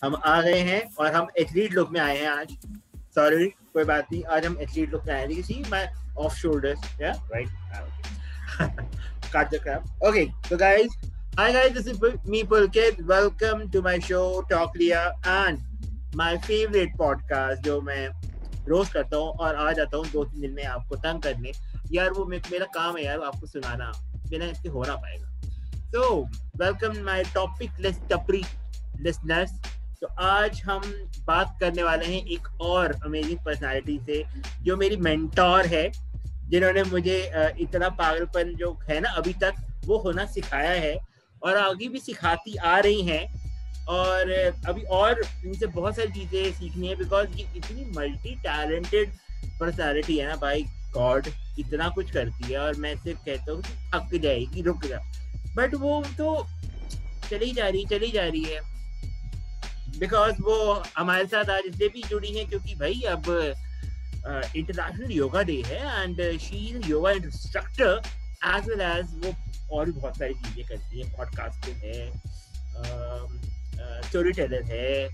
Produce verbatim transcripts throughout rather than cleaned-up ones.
हम आ गए हैं और हम एथलीट लुक में आए हैं आज. सॉरी, कोई बात नहीं, आज हम एथलीट लुक में आए हैं. See my off shoulders, yeah right. Cut the crap. Okay, so guys, hi guys, this is me Pulkit. Welcome to my show Talk Liya and my favorite podcast जो मैं रोज करता हूँ और आ जाता हूँ दो तीन दिन में आपको तंग करने. यार वो मेरा काम है यार, आपको सुनाना, बिना इसके हो ना पाएगा. So welcome my topic less टपरी listeners. तो आज हम बात करने वाले हैं एक और अमेजिंग पर्सनालिटी से जो मेरी मेंटोर है, जिन्होंने मुझे इतना पागलपन जो है ना अभी तक वो होना सिखाया है और आगे भी सिखाती आ रही हैं. और अभी और इनसे बहुत सारी चीज़ें सीखनी है बिकॉज ये इतनी मल्टी टैलेंटेड पर्सनालिटी है ना, बाय गॉड इतना कुछ करती है. और मैं सिर्फ कहता हूँ थक जाएगी, रुक जा, बट वो तो चली जा रही चली जा रही है बिकॉज वो हमारे साथ आज इसलिए भी जुड़ी है क्योंकि भाई अब इंटरनेशनल योगा डे है and she is yoga instructor as well as वो और भी बहुत सारी चीज़ें करती है. पॉडकास्टिंग है, स्टोरी टेलर है,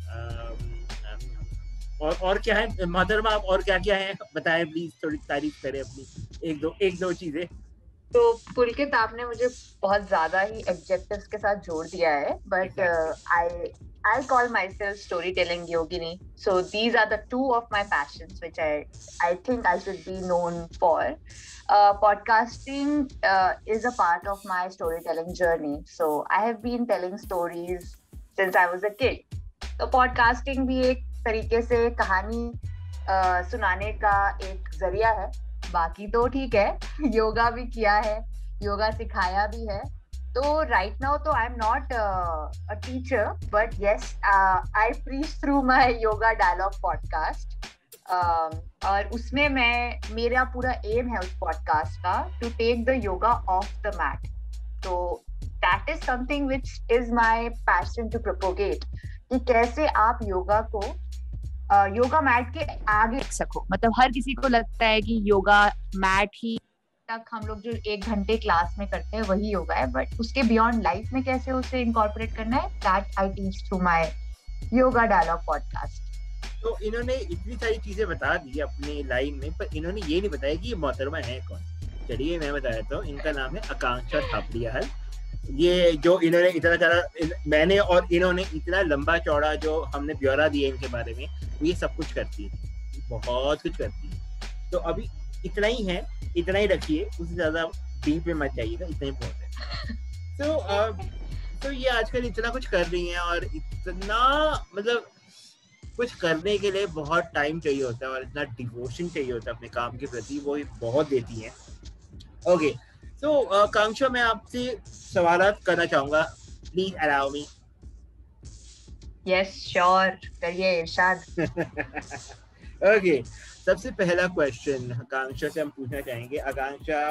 और और क्या है मोहतरमा, आप और क्या क्या है बताएं प्लीज, थोड़ी तारीफ करें अपनी एक दो एक दो चीजें. तो पुलकित, आपने मुझे बहुत ज्यादा ही एडजेक्टिव्स के साथ जोड़ दिया है, but I I call myself storytelling yogini. So these are the two of my passions which I I think I should be known for. Uh, podcasting uh, is a part of my storytelling journey. So I have been telling stories since I was a kid. So podcasting भी एक तरीके से कहानी uh, सुनाने का एक जरिया है. बाकी तो ठीक है, योगा भी किया है, योगा सिखाया भी है. तो राइट नाउ तो I am not a teacher, but yes I preach through my yoga dialogue podcast. और उसमें मैं मेरा पूरा एम है उस पॉडकास्ट का to take the yoga off the mat. तो that is something which is my passion to propagate कि कैसे आप योगा को योगा uh, मैट के आगे रख सको. मतलब हर किसी को लगता है कि योगा मैट ही तक हम लोग जो एक घंटे क्लास में करते हैं वही योगा है, बट उसके बियॉन्ड लाइफ में कैसे उसे इनकॉर्पोरेट करना है, that I teach through my yoga dialogue podcast. तो इन्होंने इतनी सारी चीजें बता दी अपनी लाइन में, पर इन्होंने ये नहीं बताया कि ये मोहतरमा है कौन. चलिए मैं बता देता हूँ, इनका नाम है आकांक्षा थापड़िया. ये जो इन्होंने इतना सारा मैंने और इन्होंने इतना लंबा चौड़ा जो हमने ब्यौरा दिया इनके बारे में, वो ये सब कुछ करती है, बहुत कुछ करती है. तो अभी इतना ही है, इतना ही रखिए, उससे ज्यादा डीप में मत जाइएगा, इतना ही बहुत है. तो so, uh, तो ये आजकल इतना कुछ कर रही हैं और इतना मतलब कुछ करने के लिए बहुत टाइम चाहिए होता है और इतना डिवोशन चाहिए होता है अपने काम के प्रति, वो बहुत देती हैं. ओके, सो आकांक्षा, मैं आपसे सवाल करना चाहूंगा, please allow me. Yes sure, करिए इरशाद. ओके, सबसे पहला क्वेश्चन आकांक्षा से हम पूछना चाहेंगे. आकांक्षा,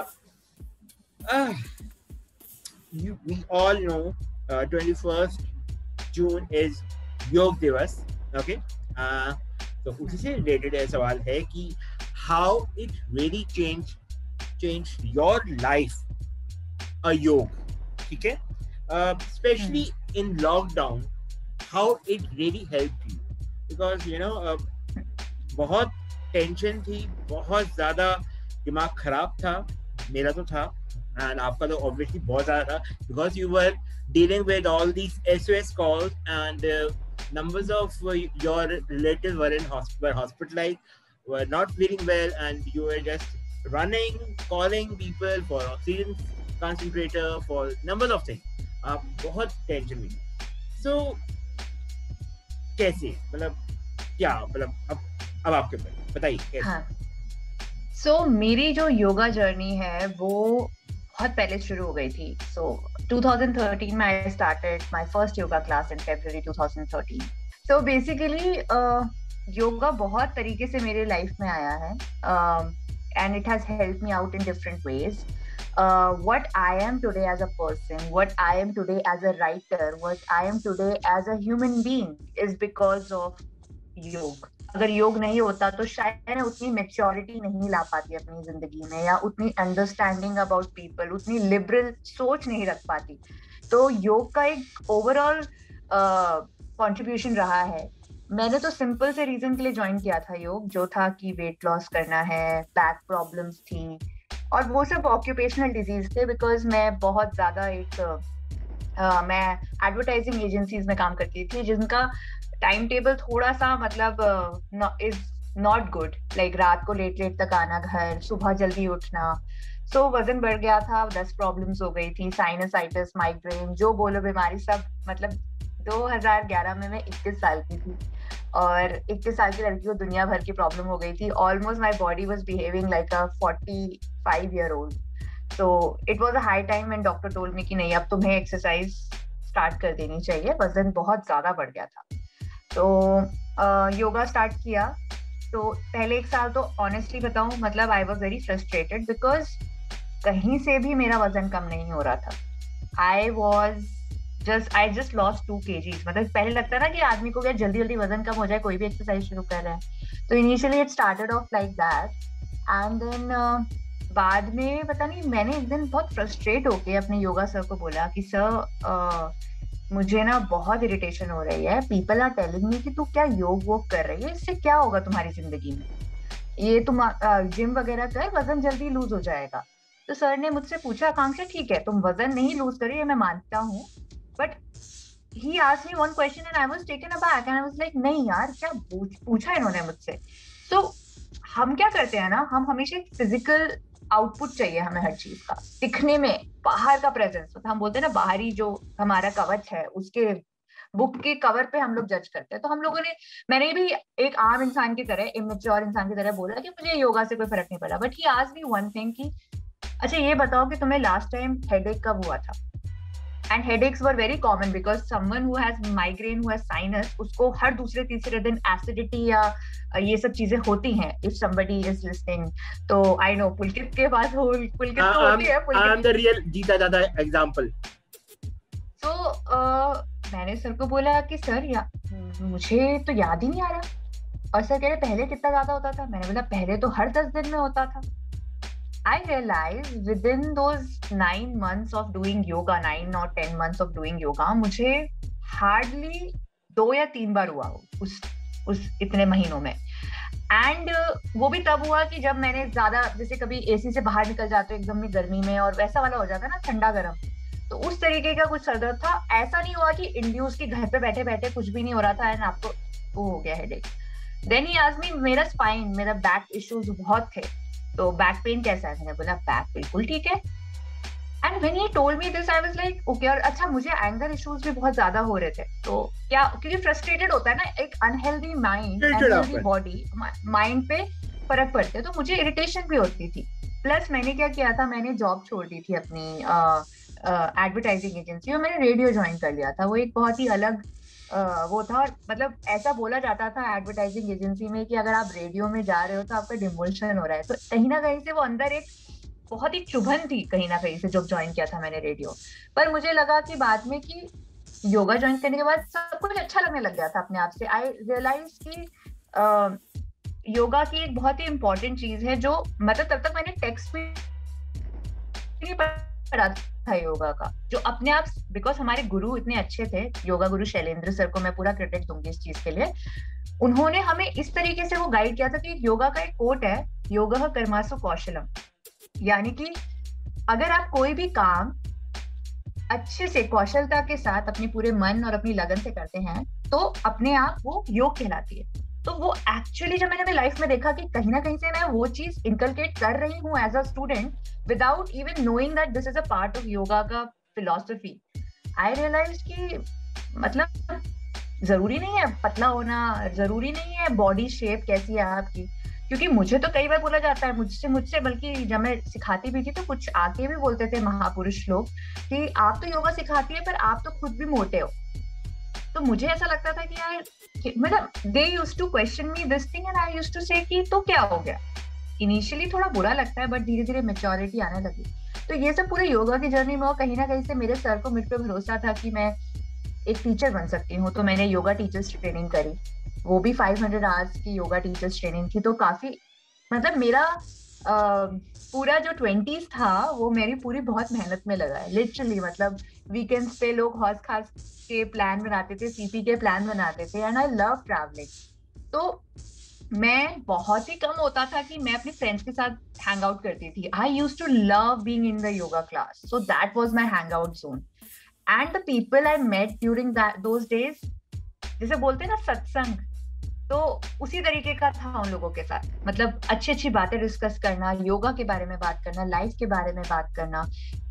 you we all know uh, twenty-first June is योग दिवस. ओके, तो उसी से रिलेटेड है सवाल है कि how it really changed changed your life a योग, ठीक है, especially in lockdown, how it really helped you because you know uh, बहुत टेंशन थी, बहुत ज्यादा दिमाग खराब था, मेरा तो था एंड आपका तो ऑब्वियसली बहुत ज्यादा था because you were dealing with all these S O S calls and numbers of uh, your relatives were in hospital, hospitalized, were not feeling well, and you were just running, calling people for oxygen concentrator, for numbers of things. आप बहुत tension में. So कैसे, मतलब क्या, मतलब अब अब आपके ऊपर बताइए कैसे. हाँ, सो so, मेरी जो योगा जर्नी है वो बहुत पहले शुरू हो गई थी. सो twenty thirteen में I started my first yoga class in February twenty thirteen. So basically yoga बहुत तरीके से मेरे लाइफ में आया है and it has helped me out in different ways. what I am today as a person, what I am today as a writer, what I am today as a human being is because of योग. अगर योग नहीं होता तो शायद मैं उतनी maturity नहीं ला पाती अपनी जिंदगी में, या उतनी अंडरस्टैंडिंग अबाउट पीपल, उतनी लिबरल सोच नहीं रख पाती. तो योग का एक ओवरऑल कंट्रीब्यूशन रहा है। मैंने तो सिंपल से रीजन के लिए ज्वाइन किया था योग, जो था कि वेट लॉस करना है, बैक प्रॉब्लम्स थी, और वो सब ऑक्यूपेशनल डिजीज थे, बिकॉज मैं बहुत ज्यादा एक uh, मैं एडवर्टाइजिंग एजेंसीज में काम करती थी, जिनका टाइम टेबल थोड़ा सा मतलब इज नॉट गुड, लाइक रात को लेट लेट तक आना घर, सुबह जल्दी उठना। सो so, वजन बढ़ गया था, दस प्रॉब्लम्स हो गई थी, साइनसाइटिस, माइग्रेन, जो बोलो बीमारी सब। मतलब दो हज़ार ग्यारह में मैं इक्कीस साल की थी, और इक्कीस साल की लड़की को दुनिया भर की प्रॉब्लम हो गई थी। Almost my body was behaving like a forty five year old. So it was a high time when doctor told me कि नहीं, अब तुम्हें एक्सरसाइज स्टार्ट कर देनी चाहिए, वजन बहुत ज्यादा बढ़ गया था। तो योगा स्टार्ट किया। तो पहले एक साल तो ऑनेस्टली बताऊं, मतलब I was very frustrated, because कहीं से भी मेरा वजन कम नहीं हो रहा था। I was just I just lost two kgs. मतलब पहले लगता ना कि आदमी को क्या जल्दी जल्दी वजन कम हो जाए, कोई भी एक्सरसाइज शुरू कर रहा है। तो initially it started off like that, and then बाद में पता नहीं, मैंने एक दिन बहुत फ्रस्ट्रेट होके अपने योगा सर को बोला कि सर uh, मुझे ना बहुत इरिटेशन हो रही है, पीपल आर टेलिंग मी कि तू क्या योग वोग कर रही है, इससे क्या होगा तुम्हारी जिंदगी में, ये तुम जिम वगैरह कर, वजन जल्दी लूज हो जाएगा। तो सर ने मुझसे पूछा, आकांक्षा ठीक है तुम वजन नहीं लूज कर रही है, मैं मानता हूँ, but he asked me one question and I was taken aback and I was like नहीं यार, क्या पूछा इन्होंने मुझसे। तो हम क्या करते हैं ना, हम हमेशा फिजिकल आउटपुट चाहिए हमें हर चीज का, दिखने में बाहर का प्रेजेंस, हम बोलते हैं ना बाहरी जो हमारा कवच है, उसके बुक के कवर पे हम लोग जज करते हैं। तो हम लोगों ने, मैंने भी एक आम इंसान की तरह, इमेच्योर इंसान की तरह बोला कि मुझे योगा से कोई फर्क नहीं पड़ा, but he asked me one thing कि अच्छा ये बताओ कि तुम्हें लास्ट टाइम हेडेक कब हुआ था। And headaches were very common, because someone who has migraine, who has sinus, उसको हर दूसरे तीसरे दिन एसिडिटी या ये सब चीजें होती हैं, इफ somebody is listening। तो आई नो पुलकित के पास हो, पुलकित uh, तो होती है, Pulkit I am the real जीता दादा एग्जांपल। तो मैंने सर को बोला कि सर या मुझे तो याद ही नहीं आ रहा। और सर कह रहे पहले कितना ज्यादा होता था। मैंने बोला पहले तो हर दस दिन में होता था। I realized within those nine months of doing yoga, nine or ten months of doing yoga, मुझे hardly दो या तीन बार हुआ हो उस उस इतने महीनों में। एंड uh, वो भी तब हुआ कि जब मैंने ज्यादा, जैसे कभी एसी से बाहर निकल जाते एकदम में गर्मी में, और वैसा वाला हो जाता ना ठंडा गर्म, तो उस तरीके का कुछ सर दर्द था। ऐसा नहीं हुआ कि इंड्यूस की घर पे बैठे बैठे कुछ भी नहीं हो रहा था एंड आपको वो हो गया headache. Then he asked me, मेरा स्पाइन, मेरा बैक इश्यूज बहुत थे, तो बैक पेन कैसा है। मैंने बोला बैक बिल्कुल ठीक है। And when he told me this I was like okay. और अच्छा मुझे एंगर इश्यूज भी बहुत ज्यादा हो रहे थे। तो क्या, क्योंकि फ्रस्ट्रेटेड होता है ना, एक unhealthy mind, unhealthy body, mind पे फर्क पड़ते है, तो मुझे इरिटेशन भी होती थी। प्लस मैंने क्या किया था, मैंने जॉब छोड़ दी थी अपनी एडवर्टाइजिंग एजेंसी, और मैंने रेडियो ज्वाइन कर लिया था। वो एक बहुत ही अलग Uh, वो था। मतलब ऐसा बोला जाता था एडवर्टाइजिंग एजेंसी में कि अगर आप रेडियो में जा रहे हो तो आपका डिमोशन हो रहा है। तो कहीं ना कहीं से वो अंदर एक बहुत ही चुभन थी, कहीं ना कहीं से, जब ज्वाइन किया था मैंने रेडियो। पर मुझे लगा कि बाद में कि योगा ज्वाइन करने के बाद सब कुछ अच्छा लगने लग गया था अपने आप से। आई रियलाइज कि uh, योगा की एक बहुत ही इंपॉर्टेंट चीज है, जो मतलब तब तक मैंने टेक्स्ट में नहीं पढ़ा था योगा का, जो अपने आप, बिकॉज हमारे गुरु इतने अच्छे थे, योगा गुरु शैलेंद्र सर को मैं पूरा क्रेडिट दूंगी इस चीज के लिए। उन्होंने हमें इस तरीके से वो गाइड किया था कि योगा का एक कोट है, योगः कर्मसु कौशलम, यानी कि अगर आप कोई भी काम अच्छे से कौशलता के साथ अपने पूरे मन और अपनी लगन से करते हैं तो अपने आप वो योग कहलाती है। तो वो एक्चुअली जब मैंने अपनी लाइफ में देखा कि कहीं ना कहीं से मैं वो चीज इनकलकेट कर रही हूँ as a student, without even knowing that this is a part of yoga का फिलॉसफी, आई रियलाइज कि मतलब जरूरी नहीं है पतला होना, जरूरी नहीं है बॉडी शेप कैसी है आपकी। क्योंकि मुझे तो कई बार बोला जाता है, मुझसे मुझसे बल्कि जब मैं सिखाती भी थी तो कुछ आके भी बोलते थे महापुरुष लोग कि आप तो योगा सिखाती है पर आप तो खुद भी मोटे हो। तो मुझे ऐसा लगता था कि यार, मतलब they used to question me this thing and I used to say कि तो क्या हो गया। इनिशियली थोड़ा बुरा लगता है बट धीरे धीरे मैच्योरिटी आने लगी। तो ये सब पूरे योगा की जर्नी में, कहीं ना कहीं से मेरे सर को मुझ पे भरोसा था कि मैं एक टीचर बन सकती हूँ। तो मैंने योगा टीचर्स ट्रेनिंग करी, वो भी पाँच सौ आवर्स की योगा टीचर्स ट्रेनिंग थी। तो काफी मतलब मेरा uh, पूरा जो ट्वेंटीज था वो मेरी पूरी बहुत मेहनत में लगा है लिटरली. मतलब वीकेंड्स पे लोग हौस खास के प्लान बनाते थे, सीपी के प्लान बनाते थे, एंड आई लव ट्रैवलिंग. तो मैं बहुत ही कम होता था कि मैं अपने फ्रेंड्स के साथ हैंग आउट करती थी. I used to love being in the yoga class, so that was my hang out zone. And the people I met during those days, जैसे बोलते हैं ना सत्संग, तो उसी तरीके का था उन लोगों के साथ. मतलब अच्छी अच्छी बातें डिस्कस करना, योगा के बारे में बात करना, लाइफ के बारे में बात करना,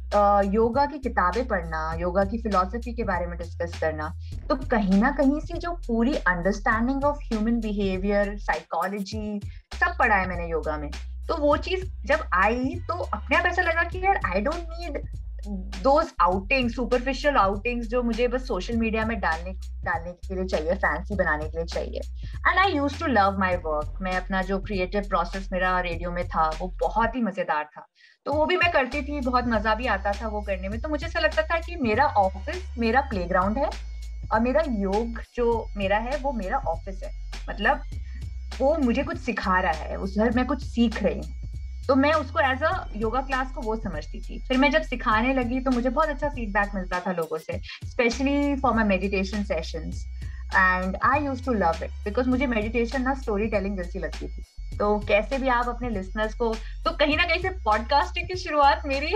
योगा की किताबें पढ़ना, योगा की फिलॉसफी के बारे में डिस्कस करना. तो कहीं ना कहीं से जो पूरी understanding of human behaviour, psychology, सब पढ़ा है मैंने योगा में. तो वो चीज जब आई तो अपने आप ऐसा लगा कि यार I don't need those outings, superficial outings जो मुझे बस सोशल मीडिया में डालने डालने के लिए चाहिए, फैंसी बनाने के लिए चाहिए. And I used to love my work. मैं अपना जो क्रिएटिव प्रोसेस मेरा रेडियो में था वो बहुत ही मजेदार था, तो वो भी मैं करती थी, बहुत मजा भी आता था वो करने में. तो मुझे ऐसा लगता था कि मेरा ऑफिस मेरा प्लेग्राउंड है और मेरा योग जो मेरा है वो मेरा ऑफिस है. मतलब वो मुझे कुछ सिखा रहा है, उधर मैं कुछ सीख रही हूँ. तो मैं उसको एज अ योगा क्लास को वो समझती थी. फिर मैं जब सिखाने लगी तो मुझे बहुत अच्छा फीडबैक मिलता था लोगों से, specially for my meditation sessions. And I used to love it because मुझे मेडिटेशन ना स्टोरी टेलिंग जैसी लगती थी. तो कैसे भी आप अपने लिसनर्स को, तो कहीं ना कहीं से पॉडकास्टिंग की शुरुआत मेरी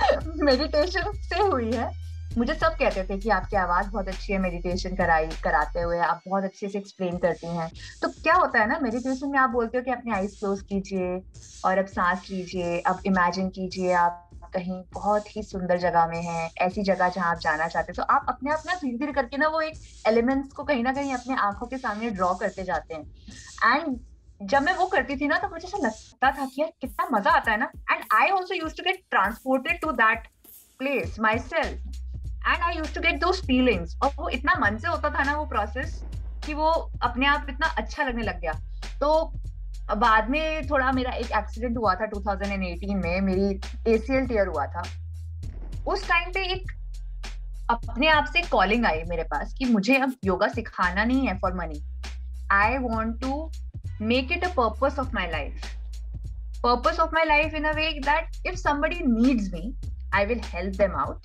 मेडिटेशन से हुई है. मुझे सब कहते थे कि आपकी आवाज बहुत अच्छी है मेडिटेशन कराई कराते हुए, आप बहुत अच्छे से एक्सप्लेन करती हैं. तो क्या होता है ना मेडिटेशन में, आप बोलते हो कि अपनी आईज क्लोज कीजिए और अब सांस लीजिए, अब इमेजिन कीजिए आप कहीं बहुत ही सुंदर जगह में हैं, ऐसी जगह जहां आप जाना चाहते हो. तो आप अपने आप ना धीरे धीरे करके ना वो एक एलिमेंट्स को कहीं ना कहीं अपने आंखों के सामने ड्रॉ करते जाते हैं. एंड जब मैं वो करती थी ना तो मुझे ऐसा लगता था कि यार कितना मजा आता है ना. And I also used to get transported to that place myself. And I used to get those feelings. और वो इतना मन से होता था ना वो प्रोसेस कि वो अपने आप इतना अच्छा लगने लग गया. तो बाद में थोड़ा मेरा एक एक्सीडेंट हुआ था टू थाउजेंड एटीन में, मेरी एसीएल टीयर हुआ था. उस टाइम पे एक अपने आप से कॉलिंग आई मेरे पास कि मुझे अब योगा सिखाना नहीं है for money. I want to make it a purpose of my life. Purpose of my life in a way that if somebody needs me, I will help them out.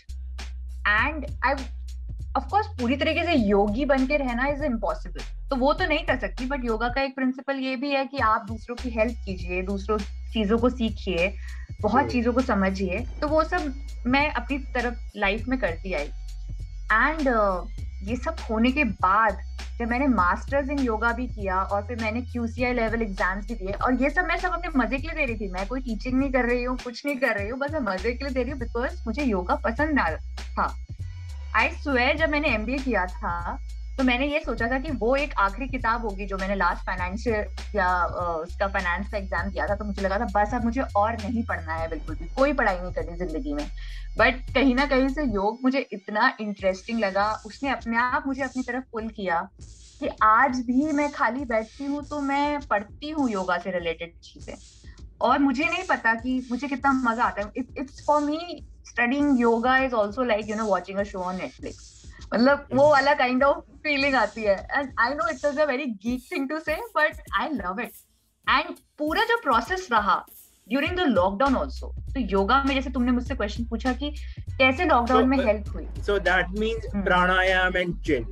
And I, of course, पूरी तरीके से योगी बन के रहना is impossible. तो वो तो नहीं कर सकती, बट योगा का एक प्रिंसिपल ये भी है कि आप दूसरों की हेल्प कीजिए, दूसरों चीजों को सीखिए, बहुत चीजों को समझिए. तो वो सब मैं अपनी तरफ लाइफ में करती आई. एंड uh, ये सब होने के बाद जब मैंने मास्टर्स इन योगा भी किया और फिर मैंने क्यूसीआई लेवल एग्जाम्स भी दिए, और ये सब मैं सब अपने मजे के लिए दे रही थी. मैं कोई टीचिंग नहीं कर रही हूँ, कुछ नहीं कर रही हूँ, बस मैं मजे के लिए दे रही हूँ बिकॉज मुझे योगा पसंद था. आई स्वेयर जब मैंने एमबीए किया था तो मैंने ये सोचा था कि वो एक आखिरी किताब होगी जो मैंने लास्ट फाइनेंशियल या उसका फाइनेंस का एग्जाम दिया था. तो मुझे लगा था बस अब मुझे और नहीं पढ़ना है, बिल्कुल भी कोई पढ़ाई नहीं करनी जिंदगी में. बट कहीं ना कहीं से योग मुझे इतना इंटरेस्टिंग लगा, उसने अपने आप मुझे अपनी तरफ पुल किया कि आज भी मैं खाली बैठती हूँ तो मैं पढ़ती हूँ योगा से रिलेटेड चीजें. और मुझे नहीं पता कि मुझे कितना मजा आता है. It's for me studying yoga is also like you know watching a show on Netflix. मतलब वो वाला काइंड ऑफ फीलिंग आती है. And I know it's a very geek thing to say, but I love it. एंड पूरा जो process रहा during the lockdown also, तो योगा में जैसे तुमने मुझसे क्वेश्चन पूछा कि कैसे लॉकडाउन में हेल्प हुई. So that means pranayama and chill.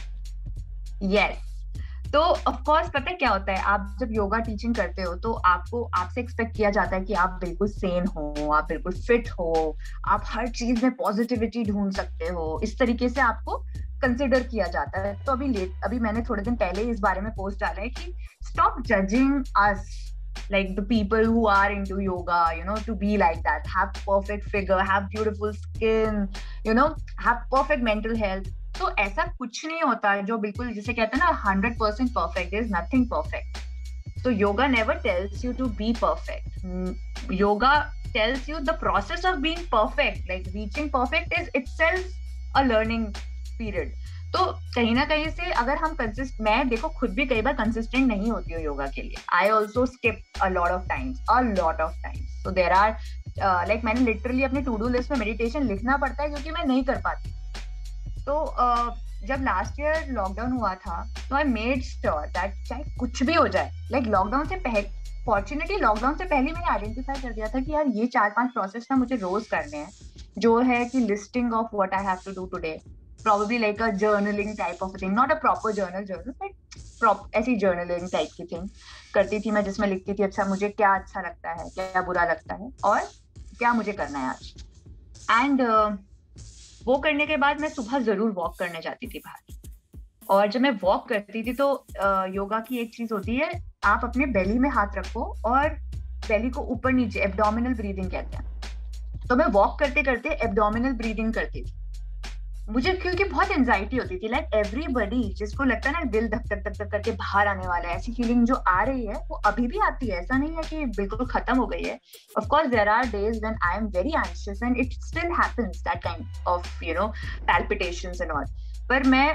Yes. तो ऑफ कोर्स पता है क्या होता है, आप जब योगा टीचिंग करते हो तो आपको आपसे एक्सपेक्ट किया जाता है कि आप बिल्कुल सेन हो, आप बिल्कुल फिट हो, आप हर चीज में पॉजिटिविटी ढूंढ सकते हो. इस तरीके से आपको कंसिडर किया जाता है. तो अभी लेट अभी मैंने थोड़े दिन पहले इस बारे में पोस्ट डाला है कि stop judging us like the people who are into yoga, you know, to be like that, have perfect figure, have beautiful skin, you know, have perfect mental health. तो ऐसा कुछ नहीं होता जो बिल्कुल जिसे कहते हैं ना hundred percent perfect. there is nothing perfect. So yoga never tells you to be perfect. Yoga tells you the process of being perfect, like reaching perfect is itself a learning period. तो कहीं ना कहीं से अगर हम consist मैं देखो खुद भी कई बार कंसिस्टेंट नहीं होती हूँ योगा के लिए. I also skip a lot of times a lot of times. So there are like मैंने लिटरली अपने टू डू लिस्ट में मेडिटेशन लिखना पड़ता है क्योंकि मैं नहीं कर पाती. तो uh, जब लास्ट ईयर लॉकडाउन हुआ था तो आई मेड श्योर दैट चाहे कुछ भी हो जाए, लाइक लॉकडाउन से पहले फॉर्चुनेटली लॉकडाउन से पहले मैंने आइडेंटिफाई कर दिया था कि यार ये चार पांच प्रोसेस ना मुझे रोज करने हैं, जो है कि listing of what I have to do today, probably like a journaling type of a thing, not a proper journal journal but prop ऐसी journaling type की thing करती थी मैं, जिसमें लिखती थी अच्छा मुझे क्या अच्छा लगता है, क्या बुरा लगता है और क्या मुझे करना है आज. एंड uh, वो करने के बाद मैं सुबह जरूर वॉक करने जाती थी बाहर. और जब मैं वॉक करती थी तो uh, योगा की एक चीज होती है, आप अपने बेली में हाथ रखो और बेली को ऊपर नीचे, एब्डोमिनल ब्रीदिंग कहते हैं. तो मैं वॉक करते करते एब्डोमिनल ब्रीदिंग करती थी. मुझे क्योंकि बहुत एंजाइटी होती थी, लाइक एवरीबडी जिसको लगता है ना दिल धक धक धक धक करके बाहर आने वाला है, ऐसी फीलिंग जो आ रही है वो अभी भी आती है, ऐसा नहीं है कि बिल्कुल खत्म हो गई है. Of course there are days when I am very anxious and it still happens, that kind of you know palpitations and all. पर मैं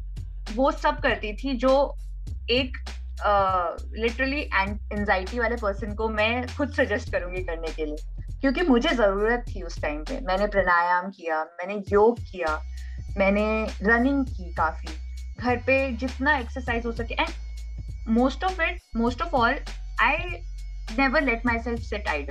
वो सब करती थी जो एक लिटरली एंजाइटी वाले पर्सन को मैं खुद सजेस्ट करूंगी करने के लिए, क्योंकि मुझे जरूरत थी उस टाइम पे. मैंने प्राणायाम किया, मैंने योग किया, मैंने रनिंग की काफी, घर पे जितना एक्सरसाइज हो सके. And most of it most of all I never let myself sit idle.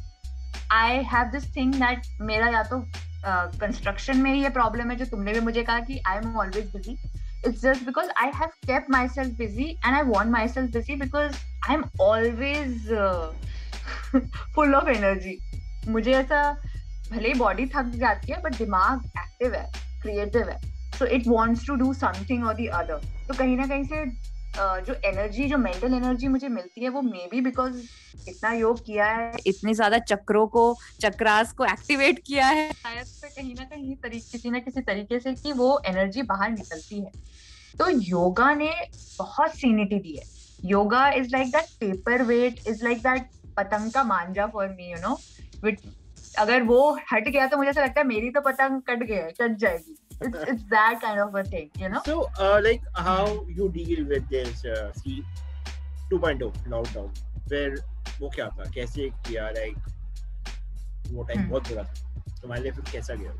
I have this thing that मेरा या तो कंस्ट्रक्शन uh, में ये प्रॉब्लम है जो तुमने भी मुझे कहा कि I am always busy. It's just because I have kept myself busy and I want myself busy because I'm always uh, full of energy. मुझे ऐसा, भले ही बॉडी थक जाती है बट दिमाग एक्टिव है, क्रिएटिव है, so it wants to do something or the other. तो कहीं ना कहीं से uh, जो एनर्जी, जो मेंटल एनर्जी मुझे मिलती है वो मे बी बिकॉज इतना योग किया है, इतने ज्यादा चक्रों को, चक्रास को एक्टिवेट किया है, शायद से कहीं ना कहीं तरीके किसी ना किसी तरीके से कि वो एनर्जी बाहर निकलती है. तो योगा ने बहुत सीनिटी दी है. Yoga is like that paperweight, is like that पतंग का मांझा फॉर मी, यू नो. अगर वो हट गया तो मुझे ऐसा लगता है मेरी तो पतंग कट गया, कट जाएगी. It's, it's that kind of a thing, you know. So, uh, like how you deal with this uh, see two point oh lockdown, where वो क्या था, कैसे किया, like वो टाइम बहुत बुरा था तुम्हारे लिए, फिर कैसा गया?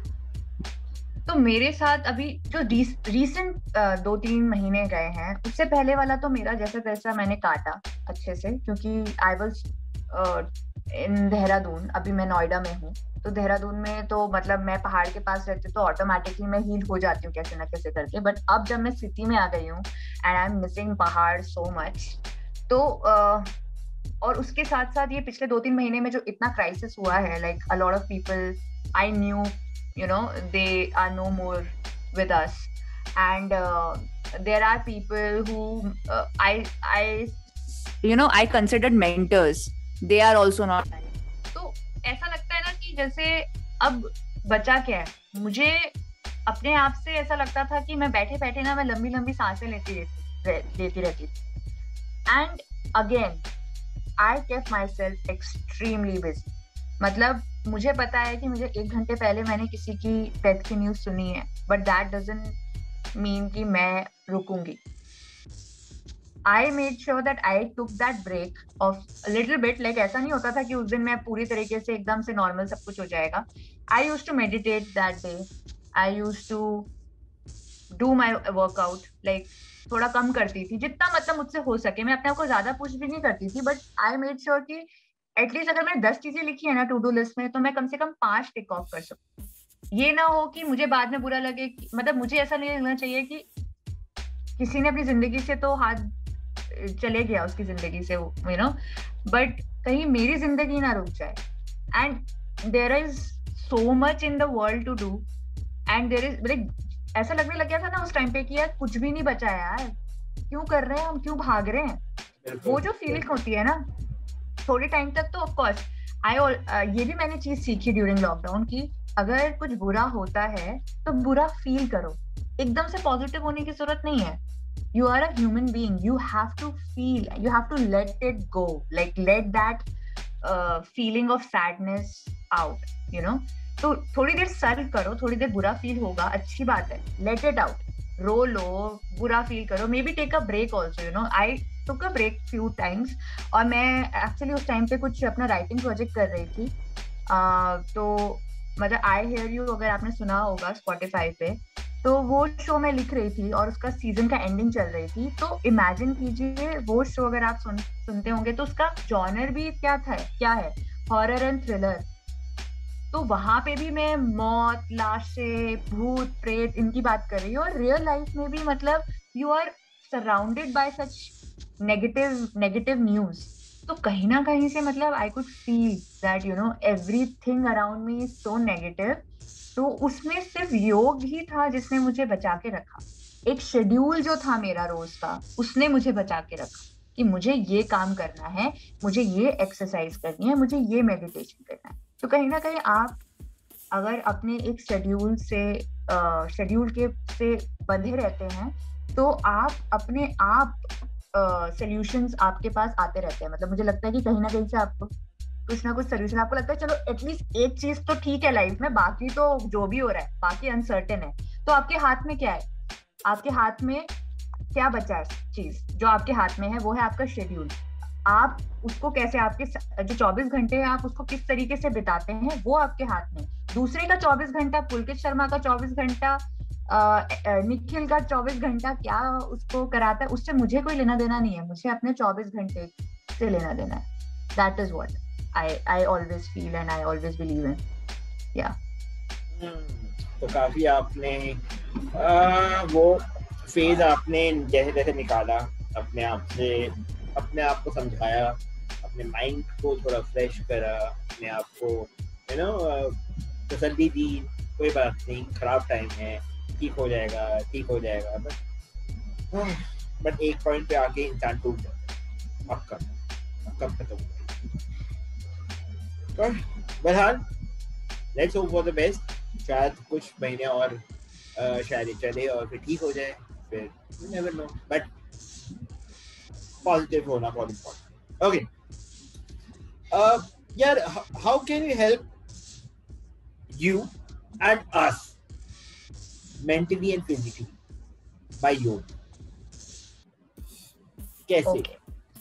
तो मेरे साथ अभी जो रीसेंट दो तीन महीने गए हैं, उससे पहले वाला तो मेरा जैसा तैसा मैंने काटा अच्छे से, क्योंकि आई वाज इन देहरादून. अभी मैं नोएडा में हूँ, तो देहरादून में तो मतलब मैं पहाड़ के पास रहती हूँ तो ऑटोमेटिकली मैं हील हो जाती हूँ कैसे ना कैसे करके. बट अब जब मैं सिटी में आ गई हूँ एंड आई एम मिसिंग पहाड़ सो मच, तो uh, और उसके साथ साथ ये पिछले दो तीन महीने में जो इतना क्राइसिस हुआ है, like a lot of people I knew, you know, they are no more with us, and uh, there are people who uh, I I you know I considered mentors, they are also not. तो ऐसा लगता है ना कि जैसे अब बचा क्या है. मुझे अपने आप से ऐसा लगता था कि मैं बैठे बैठे ना मैं लंबी लंबी सांसें लेती रहती लेती रहती थी. And again I kept myself extremely busy. मतलब मुझे पता है कि मुझे एक घंटे पहले मैंने किसी की डेथ की न्यूज सुनी है, बट दैट डजंट मीन कि मैं रुकूंगी. I made sure that I took that break of little bit. Like ऐसा नहीं होता था कि उस दिन मैं पूरी तरीके से एकदम से नॉर्मल सब कुछ हो जाएगा. I used to meditate that day, I used to do my workout, like थोड़ा कम करती थी जितना मतलब मुझसे हो सके. मैं अपने आप को ज्यादा पुश भी नहीं करती थी, बट आई मेड श्योर कि एटलीस्ट अगर मैंने दस चीजें लिखी है ना टू डू लिस्ट में, तो मैं कम से कम पांच टिक ऑफ कर सकूं. ये ना हो कि मुझे बाद में बुरा लगे, मतलब मुझे ऐसा नहीं लगना चाहिए कि किसी ने अपनी जिंदगी से तो हाथ चले गया उसकी जिंदगी से, यू नो, बट कहीं मेरी जिंदगी ना रुक जाए. And there is so much in the world to do, and there is like ऐसा लगने लग गया था ना उस टाइम पे कि यार कुछ भी नहीं बचा यार, क्यों कर रहे हैं हम, क्यों भाग रहे हैं. वो जो फीलिंग होती है ना थोड़े टाइम तक, तो ऑफ कोर्स आई ये भी मैंने चीज सीखी ड्यूरिंग लॉकडाउन की अगर कुछ बुरा होता है तो बुरा फील करो, एकदम से पॉजिटिव होने की जरूरत नहीं है. You are a human being, you have to feel, you have to let it go, like let that uh, feeling of sadness out, you know. तो थोड़ी देर सर्व करो, थोड़ी देर बुरा फील होगा, अच्छी बात है, let it out, रो लो, बुरा फील करो, maybe take a break also, you know. I took a break few times, और मैं actually उस टाइम पे कुछ अपना राइटिंग प्रोजेक्ट कर रही थी, uh, तो मतलब I Hear You अगर आपने सुना होगा Spotify पे, तो वो शो मैं लिख रही थी और उसका सीजन का एंडिंग चल रही थी। तो इमेजिन कीजिए वो शो अगर आप सुन सुनते होंगे तो उसका जॉनर भी क्या था, क्या है, हॉरर एंड थ्रिलर। तो वहां पे भी मैं मौत, लाशें, भूत प्रेत इनकी बात कर रही हूँ, और रियल लाइफ में भी मतलब you are surrounded by such negative negative news. तो कहीं ना कहीं से मतलब I could feel that you know everything around me is so negative. तो उसमें सिर्फ योग ही था जिसने मुझे बचा के रखा। एक शेड्यूल जो था मेरा रोज का, उसने मुझे बचा के रखा कि मुझे ये काम करना है, मुझे ये एक्सरसाइज करनी है, मुझे ये मेडिटेशन करना है। तो कहीं ना कहीं आप अगर अपने एक शेड्यूल से शेड्यूल के से बंधे रहते हैं तो आप अपने आप सॉल्यूशंस आपके पास आते रहते हैं। मतलब मुझे लगता है कि कहीं ना कहीं से आपको कुछ ना कुछ सोल्यूशन, आपको लगता है चलो एटलीस्ट एक चीज तो ठीक है लाइफ में, बाकी तो जो भी हो रहा है बाकी अनसर्टेन है। तो आपके हाथ में क्या है, आपके हाथ में क्या बचा है चीज जो आपके हाथ में है, वो है आपका शेड्यूल। आप उसको कैसे, आपके जो चौबीस घंटे हैं आप उसको किस तरीके से बिताते हैं वो आपके हाथ में। दूसरे का चौबीस घंटा, पुलकित शर्मा का चौबीस घंटा, निखिल का चौबीस घंटा क्या उसको कराता है, उससे मुझे कोई लेना देना नहीं है। मुझे अपने चौबीस घंटे से लेना देना है। That is what I I always feel and I always believe in. Yeah. तो काफी आपने आ, वो फेज आपने जैसे जैसे निकाला, अपने आप से अपने आप को समझाया, अपने माइंड को थोड़ा फ्रेश करा, अपने आप को यू नो तसल्ली दी, कोई बात नहीं, खराब टाइम है, ठीक हो जाएगा ठीक हो जाएगा। बट बट एक पॉइंट पे आके इंसान टूट जाता है, अब कब अब कब खत्म होगा। बहरहाल let's hope for the best. शायद कुछ महीने और शायद ये चले और फिर ठीक हो जाए, फिर you never know, but positive होना बहुत इम्पोर्टेंट। ओके यार, how can we help you and us mentally and physically by yoga? कैसे? okay.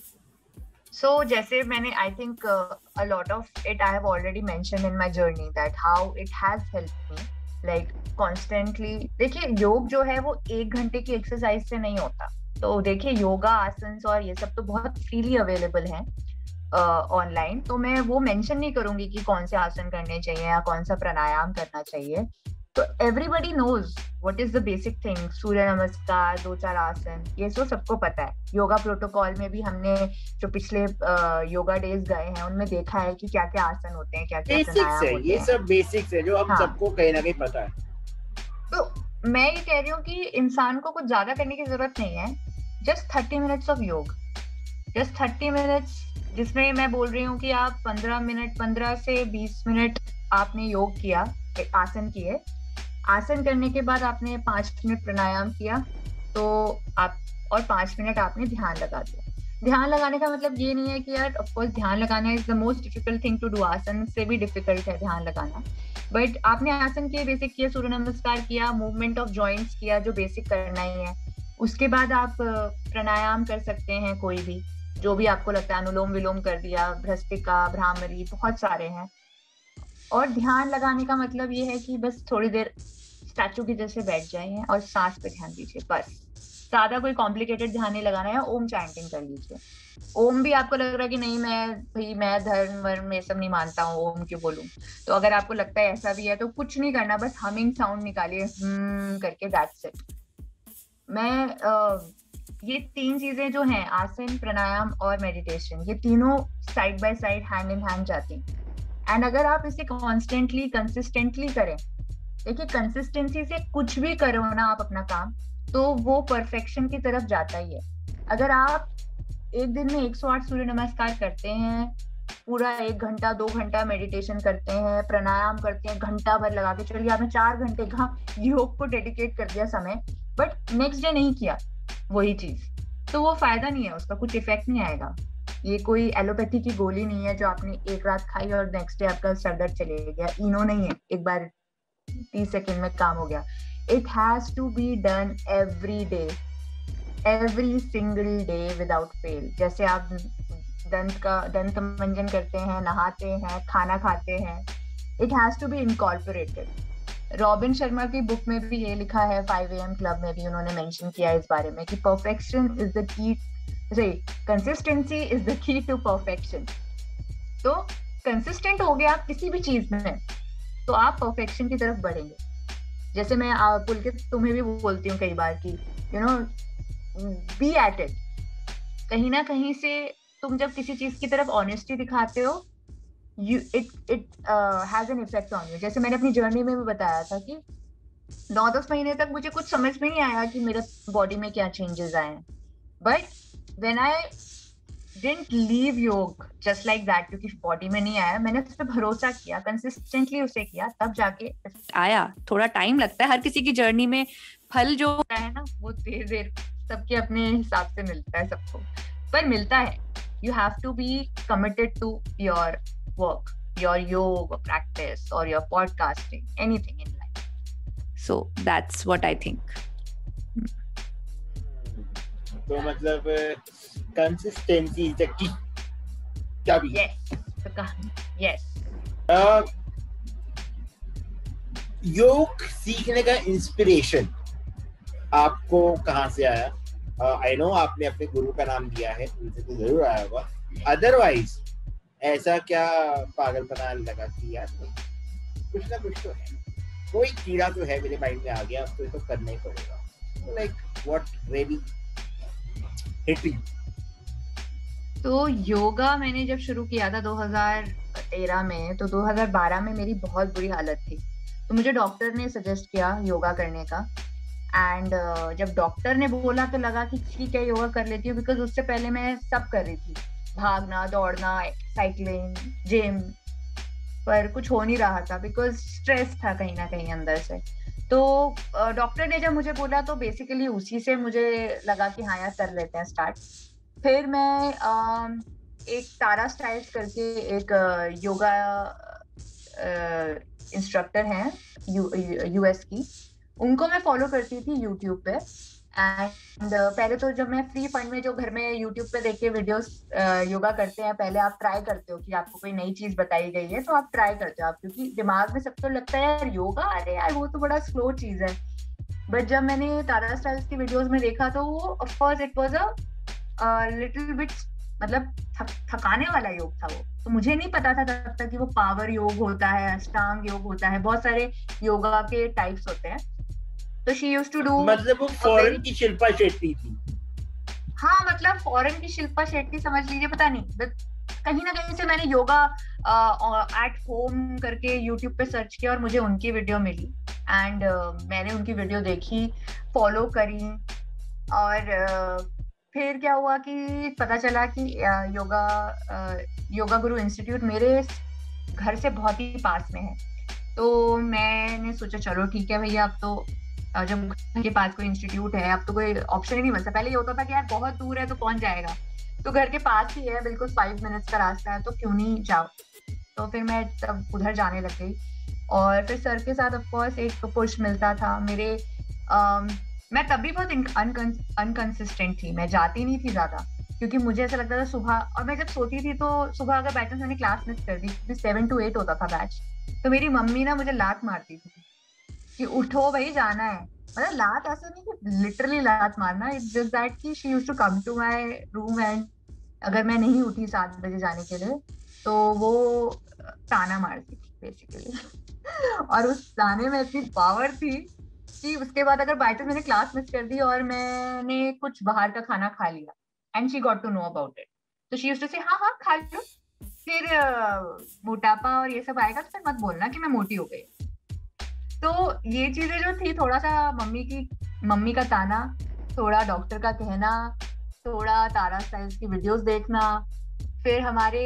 So जैसे मैंने I think uh, a lot of it I have already mentioned in my journey that how it has helped me like constantly। देखिए योग जो है वो एक घंटे की एक्सरसाइज से नहीं होता। तो देखिए योगा, आसन और ये सब तो बहुत फ्रीली अवेलेबल हैं ऑनलाइन। uh, तो मैं वो मेंशन नहीं करूंगी कि कौन से आसन करने चाहिए या कौन सा प्राणायाम करना चाहिए। तो everybody knows what is the basic thing, Surya Namaskar, दो चार आसन, ये तो सबको पता है। योगा प्रोटोकॉल में भी हमने जो पिछले योगा डेज गए हैं उनमें देखा है कि क्या क्या आसन होते हैं, क्या क्या प्राणायाम होते हैं। ये सब बेसिक्स है जो हम हाँ. सबको कहीं ना कहीं पता है। तो मैं ये कह रही हूँ कि इंसान को कुछ ज्यादा करने की जरूरत नहीं है। Just thirty minutes of yoga, just thirty minutes, जिसमें मैं बोल रही हूँ कि आप पंद्रह मिनट पंद्रह से बीस मिनट आपने योग किया, आसन किए, आसन करने के बाद आपने पांच मिनट प्राणायाम किया, तो आप और पांच मिनट आपने ध्यान लगा दिया। ध्यान लगाने का मतलब ये नहीं है कि यार ऑफ कोर्स ध्यान लगाना is the most difficult thing to do, आसन से भी डिफिकल्ट है ध्यान लगाना। बट आपने आसन किए, बेसिक किया, सूर्य नमस्कार किया, मूवमेंट ऑफ जॉइंट्स किया जो बेसिक करना ही है। उसके बाद आप प्राणायाम कर सकते हैं, कोई भी जो भी आपको लगता है, अनुलोम विलोम कर दिया, भ्रस्टिका, भ्रामरी, बहुत सारे हैं। और ध्यान लगाने का मतलब ये है कि बस थोड़ी देर स्टैचू की जैसे बैठ जाइए और सांस पे ध्यान दीजिए, बस। ज्यादा कोई कॉम्प्लिकेटेड ध्यान नहीं लगाना है। ओम चैंटिंग कर लीजिए। ओम भी आपको लग रहा है कि नहीं मैं भाई मैं धर्म वर्म ये सब नहीं मानता हूँ, ओम क्यों बोलूं, तो अगर आपको लगता है ऐसा भी है तो कुछ नहीं करना, बस हमिंग साउंड निकालिए हम्म करके, दैट्स इट। मैं आ, ये तीन चीजें जो हैं, आसन, प्राणायाम और मेडिटेशन, ये तीनों side by side, hand in hand जाती हैं। एंड अगर आप इसे कॉन्स्टेंटली कंसिस्टेंटली करें, देखिए कंसिस्टेंसी से कुछ भी करो ना आप अपना काम, तो वो परफेक्शन की तरफ जाता ही है। अगर आप एक दिन में एक सौ आठ सूर्य नमस्कार करते हैं, पूरा एक घंटा दो घंटा मेडिटेशन करते हैं, प्राणायाम करते हैं घंटा भर लगा के, चलिए आपने चार घंटे का योग को डेडिकेट कर दिया समय, बट नेक्स्ट डे नहीं किया वही चीज, तो वो फायदा नहीं है, उसका कुछ इफेक्ट नहीं आएगा। ये कोई एलोपैथी की गोली नहीं है जो आपने एक रात खाई और नेक्स्ट डे आपका सर दर्द चले गया। इनो नहीं है एक बार तीस सेकंड में काम हो गया। It has to be done every day, every single day without fail. जैसे आप दंत का दंत मंजन करते हैं, नहाते हैं, खाना खाते हैं, it has to be incorporated. Robin Sharma की बुक में भी ये लिखा है, फाइव ए एम क्लब में भी उन्होंने मेंशन किया है इस बारे में कि perfection is the key, consistency is the key to perfection. तो कंसिस्टेंट हो गया आप किसी भी चीज में तो आप परफेक्शन की तरफ बढ़ेंगे। जैसे मैं पुलकित तुम्हें भी बोलती हूँ कई बार कि you know be at it. कहीं ना कहीं से तुम जब किसी चीज की तरफ ऑनेस्टी दिखाते हो, you it it has an effect on you. जैसे मैंने अपनी जर्नी में भी बताया था कि नौ दस महीने तक मुझे कुछ समझ में नहीं आया कि मेरे बॉडी में क्या चेंजेस आए हैं, but when I didn't leave yoga just like that, क्योंकि बॉडी में नहीं आया, मैंने उस पर भरोसा किया, कंसिस्टेंटली उसे किया, तब जाके आया। थोड़ा टाइम लगता है, हर किसी की जर्नी में फल जो है ना वो देर देर सबके अपने हिसाब से मिलता है सबको, पर मिलता है। You have to be committed to your work, your yoga practice or your podcasting, anything in life. So that's what I think. तो मतलब consistency is the key. क्या भी? Yes. तो yes. uh, योग सीखने का इंस्पिरेशन आपको कहाँ से आया? आई uh, नो आपने अपने गुरु का नाम दिया है, उनसे तो जरूर आया होगा। अदरवाइज ऐसा क्या पागलपना लगा कि यार कुछ ना कुछ तो है, कोई कीड़ा तो है मेरे माइंड में आ गया, अब तो इसको करना ही पड़ेगा। Like what really hit you? तो योगा मैंने जब शुरू किया था दो हज़ार तेरह में, तो दो हज़ार बारह में मेरी बहुत बुरी हालत थी, तो मुझे डॉक्टर ने सजेस्ट किया योगा करने का। एंड uh, जब डॉक्टर ने बोला तो लगा कि ठीक है योगा कर लेती हूँ, बिकॉज उससे पहले मैं सब कर रही थी, भागना, दौड़ना, साइकिलिंग, जिम, पर कुछ हो नहीं रहा था बिकॉज स्ट्रेस था कहीं ना कहीं अंदर से। तो डॉक्टर ने जब मुझे बोला तो बेसिकली उसी से मुझे लगा कि हाँ यार कर लेते हैं स्टार्ट। फिर मैं आ, एक तारा स्टाइल्स करके एक योगा इंस्ट्रक्टर हैं यू यूएस की, उनको मैं फॉलो करती थी यूट्यूब पे। एंड uh, पहले तो जब मैं फ्री फंड में जो घर में यूट्यूब पे देख के वीडियोस uh, योगा करते हैं, पहले आप ट्राई करते हो कि आपको कोई नई चीज बताई गई है तो आप ट्राई करते हो आप, क्योंकि दिमाग में सबको लगता है यार योगा, अरे यार वो तो बड़ा स्लो चीज है। बट जब मैंने तारा स्टाइल्स की वीडियोस में देखा तो वो of course it was a little bit, मतलब थक, थकाने वाला योग था वो। तो मुझे नहीं पता था तब तक कि वो पावर योग होता है, अष्टांग योग होता है, बहुत सारे योगा के टाइप्स होते हैं। तो she used to do, मतलब वो फॉरेन की शिल्पा शेट्टी थी। हाँ मतलब फॉरेन की शिल्पा शेट्टी समझ लीजिए, पता नहीं कहीं ना कहीं से मैंने योगा एट होम करके यूट्यूब पे सर्च किया और मुझे उनकी वीडियो मिली। एंड uh, मैंने उनकी वीडियो देखी, फॉलो करी, और uh, फिर क्या हुआ कि पता चला कि uh, योगा uh, योगा गुरु इंस्टीट्यूट मेरे घर से बहुत ही पास में है। तो मैंने सोचा चलो ठीक है भैया, अब तो जब घर के पास कोई इंस्टीट्यूट है अब तो कोई ऑप्शन ही नहीं बनता। पहले ये होता था कि यार बहुत दूर है तो कौन जाएगा, तो घर के पास ही है, बिल्कुल फाइव मिनट्स का रास्ता है, तो क्यों नहीं जाओ। तो फिर मैं तब उधर जाने लग गई, और फिर सर के साथ ऑफ कोर्स एक पुश मिलता था मेरे। आम, मैं तब भी बहुत अनकंसिस्टेंट थी, मैं जाती नहीं थी ज्यादा, क्योंकि मुझे ऐसा लगता था सुबह, और मैं जब सोती थी तो सुबह अगर बैठने से मैंने क्लास मिस कर दी, क्योंकि सेवन टू एट होता था बैच, तो मेरी मम्मी ना मुझे लात मारती थी कि उठो भाई जाना है। मतलब लात ऐसे नहीं कि लिटरली लात मारना, इट्स जस्ट दैट कि she used to come to my room and अगर मैं नहीं उठी सात बजे जाने के लिए तो वो ताना मारती थी बेसिकली। और उस ताने में इतनी पावर थी कि उसके बाद अगर बाय चांस मैंने क्लास मिस कर दी और मैंने कुछ बाहर का खाना खा लिया and she got to know about it, तो शी यूज्ड टू से हाँ हाँ खा लो, फिर मोटापा और ये सब आएगा तो फिर मत बोलना कि मैं मोटी हो गई। तो ये चीजें जो थी, थोड़ा सा मम्मी की मम्मी का ताना, थोड़ा डॉक्टर का कहना, थोड़ा तारा स्टाइल्स की वीडियोस देखना, फिर हमारे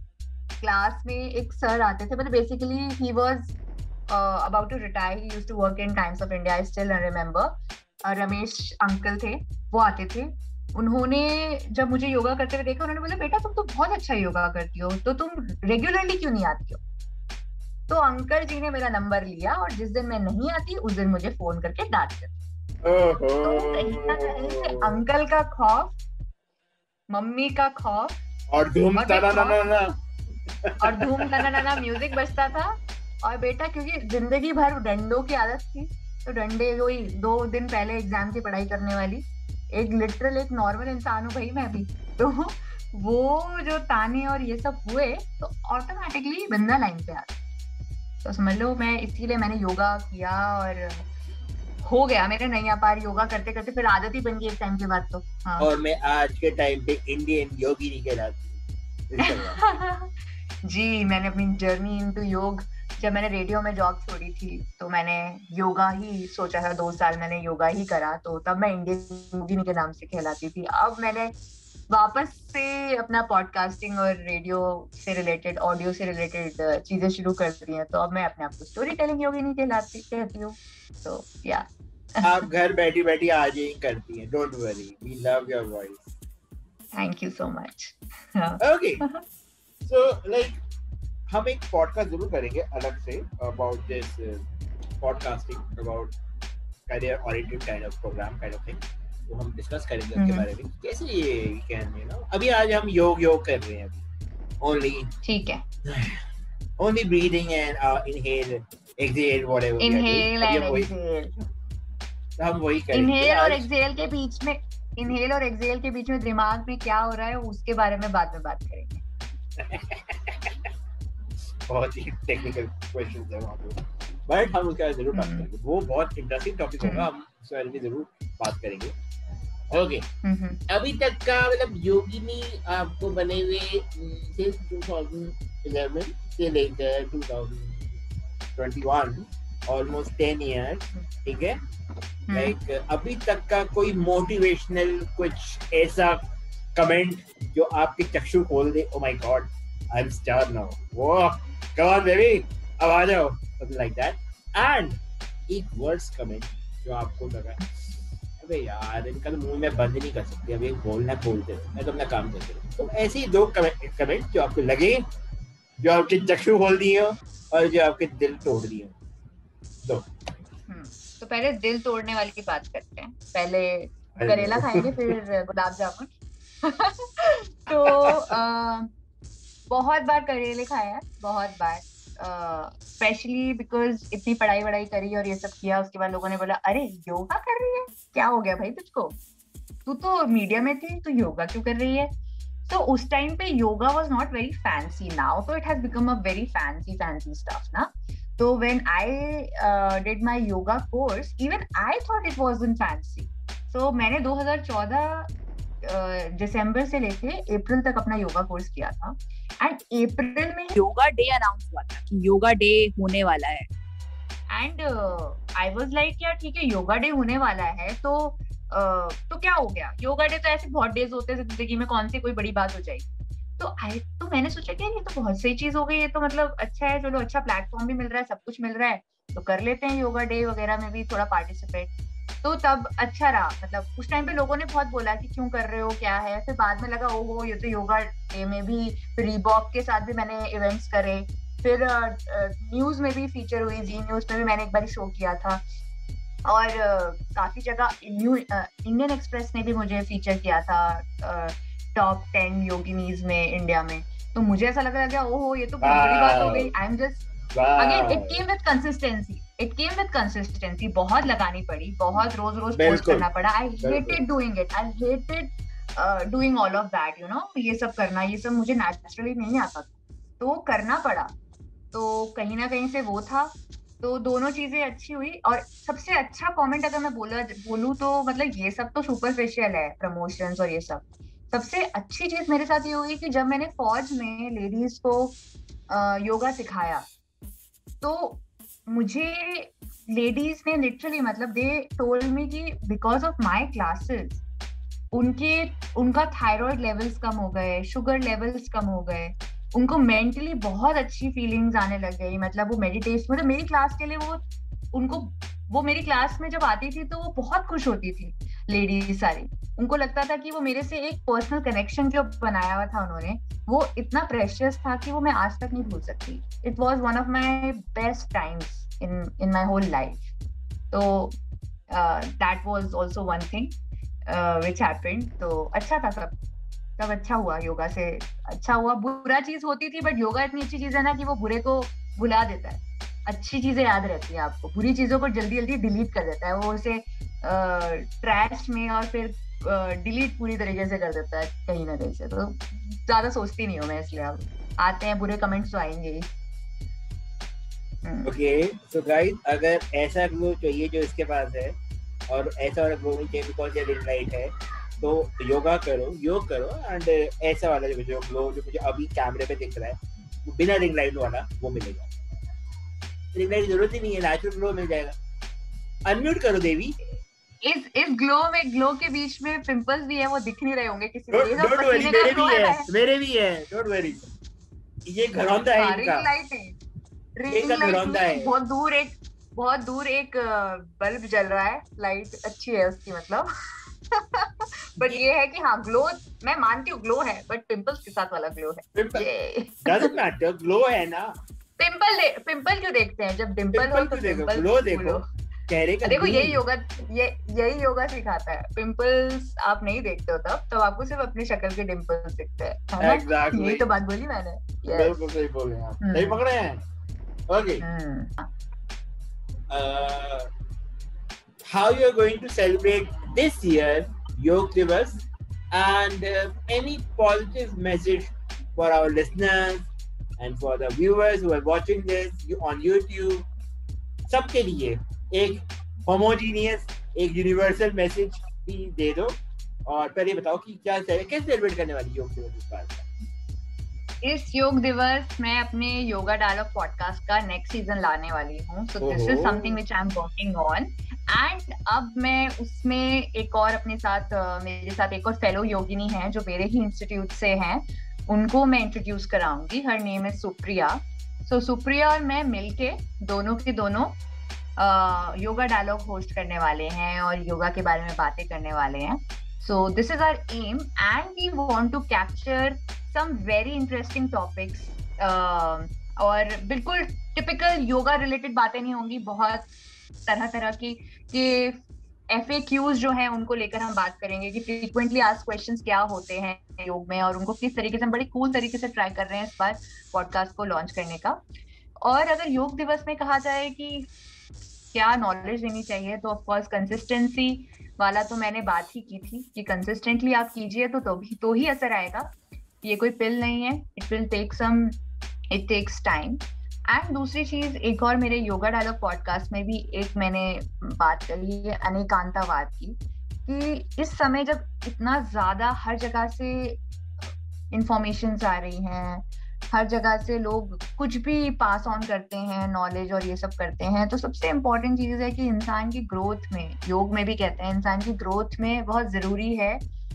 क्लास में एक सर आते थे, मतलब basically he was about to retire, he used to work in Times of India, I still remember. Ramesh uncle थे, वो आते थे। उन्होंने जब मुझे योगा करते हुए देखा, उन्होंने बोला बेटा तुम तो बहुत अच्छा योगा करती हो, तो तुम रेगुलरली क्यों नहीं आती हो। तो अंकल जी ने मेरा नंबर लिया और जिस दिन मैं नहीं आती उस दिन मुझे फोन करके डांट करती। तो कहीं ना कहीं से अंकल का खौफ, मम्मी का खौफ, और धूम तना ना ना ना और धूम तना ना ना म्यूजिक बजता था, और बेटा क्योंकि जिंदगी भर डंडों की आदत थी, तो डंडे वही दो दिन पहले एग्जाम की पढ़ाई करने वाली एक लिटरल एक नॉर्मल इंसान हूँ भाई मैं भी, तो वो जो ताने और ये सब हुए तो ऑटोमेटिकली बंदा लाइन पे आ गया। तो समझ लो मैं इसीलिए मैंने योगा किया और हो गया मेरे नैया पार योगा करते करते, फिर आदत ही बन गई एक टाइम के बाद तो। हाँ। और मैं आज के टाइम पे इंडियन योगिनी कहलाती हूँ। जी मैंने अपनी जर्नी इनटू योग, जब मैंने रेडियो में जॉब छोड़ी थी तो मैंने योगा ही सोचा था, दो साल मैंने योगा ही करा, तो तब मैं इंडियन योगिनी के नाम से कहलाती थी। अब मैंने वापस से अपना पॉडकास्टिंग और रेडियो से रिलेटेड, ऑडियो से रिलेटेड चीजें शुरू कर दी हैं, तो अब मैं अपने आप को स्टोरी टेलिंग योगिनी कहलाती कहती हूँ। तो या आप घर बैठी बैठी आज ही करती हैं, don't worry, we love your voice. Thank you so much. Okay, so like हम एक पॉडकास्ट जरूर करेंगे अलग से about this podcasting, about career oriented kind of program kind of thing, तो हम डिस्कस करेंगे उसके बारे में कैसे ये कैन यू नो। अभी आज हम योग योग कर रहे हैं अभी, ओनली ठीक है, only breathing and inhale exhale whatever, inhale and exhale, हम वही करेंगे। इनहेल और एक्सहेल के बीच में इनहेल और एक्सहेल के बीच में दिमाग में क्या हो रहा है उसके बारे में बाद में बात करेंगे। बहुत ही टेक्निकल क्वेश्चंस है वहाँ पे, बट हम उसके बारे में जरूर बात करेंगे, वो बहुत इंटरेस्टिंग टॉपिक होगा, हम उसके बारे में जरूर बात करेंगे। ओके, अभी तक का मतलब योगिनी आपको बने हुए सिंस टू थाउजेंड इलेवन से लेकर two thousand twenty one, almost ten years, ठीक है। लाइक अभी तक का कोई मोटिवेशनल कुछ ऐसा कमेंट जो आपके चक्षु खोल दे, oh my god I am star now, वो कम ऑन बेबी अब आ जाओ, something like that, and एक वर्ड्स कमेंट जो आपको लगा अबे यार इनका तो मुंह में बंद नहीं कर सकते, अभी बोलना बोलते रहो, मैं तो अपना काम करते रहूं। तो ऐसे ही दो कमेंट जो आपको लगे, जो आपके चक्षु खोल दिए हो और जो आपके दिल तोड़ दिए हो। दो तो पहले दिल तोड़ने वाली की बात करते हैं, पहले करेला खाएंगे फिर गुलाब जामुन। तो आ, बहुत बार करेले खाए हैं, बहुत बार, स्पेशली बिकॉज इतनी पढ़ाई वढ़ाई करी और ये सब किया, उसके बाद लोगों ने बोला अरे योगा कर रही है, क्या हो गया भाई तुझको, तू तो मीडिया में थी, तू योगा क्यों कर रही है। तो उस टाइम पे yoga was not very fancy, now तो it has become a very fancy fancy stuff ना। तो when I did my yoga course, even I thought it wasn't fancy. So मैंने दो हज़ार चौदह दिसंबर से लेके अप्रैल तक अपना योगा कोर्स किया था, एंड अप्रैल में योगा डे अनाउंस हुआ था कि योगा डे होने वाला है, एंड आई वाज लाइक यार ठीक है योगा डे होने वाला है तो uh, तो क्या हो गया, योगा डे तो ऐसे बहुत डेज होते हैं जिंदगी में, कौन सी कोई बड़ी बात हो जाएगी। तो आई तो मैंने सोचा कि ये तो बहुत सही चीज हो गई, ये तो मतलब अच्छा है, चलो अच्छा प्लेटफॉर्म भी मिल रहा है, सब कुछ मिल रहा है, तो कर लेते हैं योगा डे वगैरह में भी थोड़ा पार्टिसिपेट। तो तब अच्छा रहा, मतलब उस टाइम पे लोगों ने बहुत बोला कि क्यों कर रहे हो, क्या है, फिर बाद में लगा ओहो ये तो योगा डे में भी, रीबॉक के साथ भी मैंने इवेंट्स करे, फिर न्यूज uh, में भी फीचर हुई, जी न्यूज में भी मैंने एक बार शो किया था, और uh, काफी जगह न्यू इंडियन एक्सप्रेस ने भी मुझे फीचर किया था टॉप टेन योगिनीज में इंडिया में। तो मुझे ऐसा लग रहा था ओहो ये तो बहुत बड़ी बात हो गई। I am just again it came with consistency it came with consistency बहुत लगानी पड़ी, बहुत रोज रोज पोस्ट करना पड़ा। I hated doing it, I hated doing all of that, you know, ये सब करना, ये सब मुझे नेचुरली नहीं आता था, तो करना पड़ा। तो कहीं ना कहीं से वो था, तो दोनों चीजें अच्छी हुई। और सबसे अच्छा कमेंट अगर मैं बोला बोलूं तो मतलब ये सब तो सुपरफिशियल है, प्रमोशंस और ये सब, सबसे अच्छी चीज मेरे साथ ये हुई कि जब मैंने फौज में लेडीज को योगा सिखाया तो मुझे लेडीज ने लिटरली मतलब दे टोल्ड मी कि बिकॉज ऑफ माय क्लासेस उनके उनका थायराइड लेवल्स कम हो गए, शुगर लेवल्स कम हो गए, उनको मेंटली बहुत अच्छी फीलिंग्स आने लग गई। मतलब वो मेडिटेशन, मतलब मेरी क्लास के लिए वो उनको वो मेरी क्लास में जब आती थी तो वो बहुत खुश होती थी लेडीज सारी। उनको लगता था कि वो मेरे से एक पर्सनल कनेक्शन जो बनाया हुआ था उन्होंने, वो इतना प्रेशियस था कि वो मैं आज तक नहीं भूल सकती। It was one of my best times in in my whole life. तो that was also one thing which happened. तो अच्छा था, सब सब अच्छा हुआ, योगा से अच्छा हुआ। बुरा चीज होती थी बट योगा इतनी अच्छी चीज है ना कि वो बुरे को भुला देता है। अच्छी चीजें याद रहती है आपको, बुरी चीजों को जल्दी जल्दी डिलीट कर देता है वो, उसे ट्रैश में और फिर डिलीट पूरी तरीके से कर देता है कहीं ना कहीं से। तो ज्यादा सोचती नहीं हूँ मैं, इसलिए अब आते हैं बुरे कमेंट्स तो आएंगे ही। ओके सो गाइस, अगर ऐसा ग्लो चाहिए जो इसके पास है और ऐसा वाला ग्लो नहीं चाहिए बिकॉज ये रिंग लाइट है, तो योगा करो, योग करो एंड ऐसा वाला जो जो ग्लो जो मुझे अभी कैमरे पे दिख रहा है बिना रिंग लाइट वाला वो मिलेगा। रिंग लाइट की जरूरत ही नहीं है, नेचुरल ग्लो मिल जाएगा। अनम्यूट करो देवी। इस इस ग्लो में, ग्लो के बीच में पिंपल्स भी है, वो दिख नहीं रहे होंगे किसी को। डोंट वरी, मेरे भी है, मेरे भी है, डोंट वरी। ये घरौंदा है इनका, रिंग लाइट है, रिंग लाइट है। बहुत दूर एक बहुत दूर एक बल्ब जल रहा है, लाइट अच्छी है उसकी मतलब। बट ये है कि हाँ ग्लो, मैं मानती हूँ ग्लो है, बट पिंपल्स के साथ वाला ग्लो है। डजंट मैटर, ग्लो है ना। पिंपल पिंपल क्यों देखते हैं जब डिंपल हो तो पिंपल ग्लो देखो, चेहरे का। देखो यही योगा, ये यही योगा सिखाता है। पिंपल्स आप नहीं देखते हो तब तब आपको सिर्फ अपनी शक्ल के डिंपल्स दिखते हैं। एग्जैक्टली, यही तो बात बोली मैंने। बिल्कुल सही बोल रहे हैं आप, सही पकड़े हैं। Okay, how you are going to celebrate this year Yog Divas, and uh, any positive message for our listeners and for the viewers who are watching this on YouTube, सबके लिए एक homogeneous, एक universal message भी दे दो। और पहले बताओ कि क्या कैसे सेलिब्रेट करने वाली योग दिवस इस बार? इस योग दिवस मैं अपने योगा डायलॉग पॉडकास्ट का नेक्स्ट सीजन लाने वाली हूँ। So this is something which I am working on, and अब मैं उसमें एक और अपने साथ मेरे साथ एक और फेलो योगिनी है जो मेरे ही इंस्टीट्यूट से हैं, उनको मैं इंट्रोड्यूस कराऊंगी। हर नेम है सुप्रिया। सो सुप्रिया और मैं मिलके दोनों के दोनों योगा डायलॉग होस्ट करने वाले हैं और योगा के बारे में बातें करने वाले हैं। So this is our aim, and we want to capture some very interesting topics. Uh, और बिल्कुल टिपिकल योगा रिलेटेड बातें नहीं होंगी, बहुत तरह तरह की कि एफ ए क्यूज जो हैं उनको लेकर हम बात करेंगे कि फ्रीक्वेंटली आस्क्ड क्वेश्चंस क्या होते हैं योग में और उनको किस तरीके से हम बड़ी कूल तरीके से ट्राई कर रहे हैं इस बार पॉडकास्ट को लॉन्च करने का। और अगर योग दिवस में कहा जाए कि क्या नॉलेज देनी चाहिए, तो ऑफ कोर्स कंसिस्टेंसी वाला तो मैंने बात ही की थी कि कंसिस्टेंटली आप कीजिए तो तो भी तो ही असर आएगा। ये कोई पिल नहीं है, it will take some it takes time. And दूसरी चीज, एक और मेरे योगा डायलॉग पॉडकास्ट में भी एक मैंने बात करी है अनेकांतावाद की, कि इस समय जब इतना ज्यादा हर जगह से इंफॉर्मेशंस आ रही हैं, हर जगह से लोग कुछ भी पास ऑन करते हैं नॉलेज और ये सब करते हैं, तो सबसे इम्पोर्टेंट चीज है कि इंसान की ग्रोथ में, योग में भी कहते हैं इंसान की ग्रोथ में बहुत जरूरी है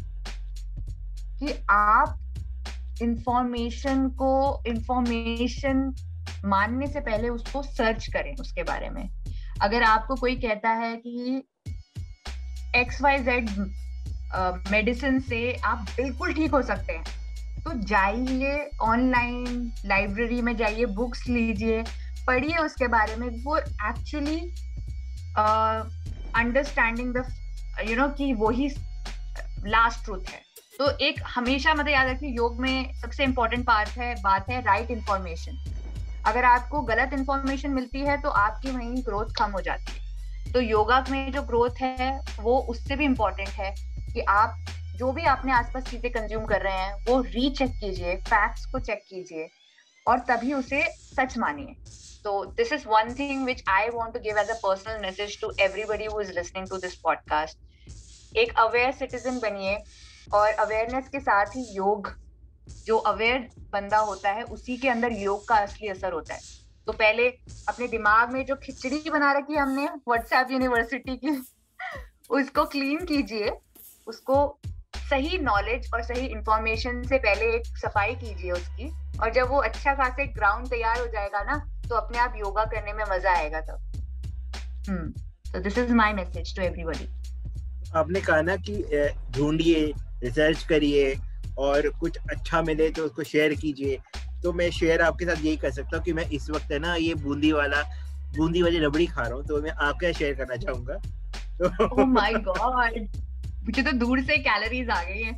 कि आप इंफॉर्मेशन को इंफॉर्मेशन मानने से पहले उसको सर्च करें उसके बारे में। अगर आपको कोई कहता है कि एक्स वाई जेड मेडिसिन से आप बिल्कुल ठीक हो सकते हैं, तो जाइए ऑनलाइन लाइब्रेरी में जाइए, बुक्स लीजिए, पढ़िए उसके बारे में। वो actually understanding the you know कि वही लास्ट ट्रूथ है। तो एक हमेशा मतलब याद रखिए, योग में सबसे इम्पोर्टेंट पार्ट है बात है राइट इन्फॉर्मेशन। अगर आपको गलत इन्फॉर्मेशन मिलती है तो आपकी वहीं ग्रोथ कम हो जाती है। तो योगा में जो ग्रोथ है वो उससे भी इम्पोर्टेंट है कि आप जो भी आपने आसपास चीजें कंज्यूम कर रहे हैं वो रीचेक कीजिए, फैक्ट्स को चेक कीजिए और तभी उसे सच मानिए। तो this is one thing which I want to give as a personal message to everybody who is listening to this podcast. एक अवेयर सिटीजन बनिए, और अवेयरनेस के साथ ही योग, जो अवेयर बंदा होता है उसी के अंदर योग का असली असर होता है। तो पहले अपने दिमाग में जो खिचड़ी बना रखी है हमने व्हाट्सएप यूनिवर्सिटी की, उसको क्लीन कीजिए, उसको सही नॉलेज और सही इंफॉर्मेशन से पहले एक सफाई कीजिए उसकी, और जब वो अच्छा खासा एक ग्राउंड तैयार हो जाएगा ना, तो अपने आप योगा करने में मजा आएगा तब। Hmm so this is my message to everybody. आपने कहा ना कि ढूंढिए, रिसर्च करिए और कुछ अच्छा मिले तो उसको शेयर कीजिए। तो मैं शेयर आपके साथ यही कर सकता हूँ कि मैं इस वक्त है ना ये बूंदी वाला बूंदी वाली रबड़ी खा रहा हूँ, तो मैं आपके शेयर करना चाहूंगा। ओह माय गॉड, मुझे तो दूर से कैलोरीज आ गई है।